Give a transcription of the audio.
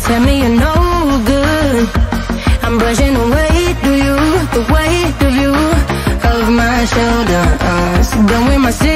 tell me you're no good. I'm brushing the weight of you, the weight of you, of my shoulders. Done with my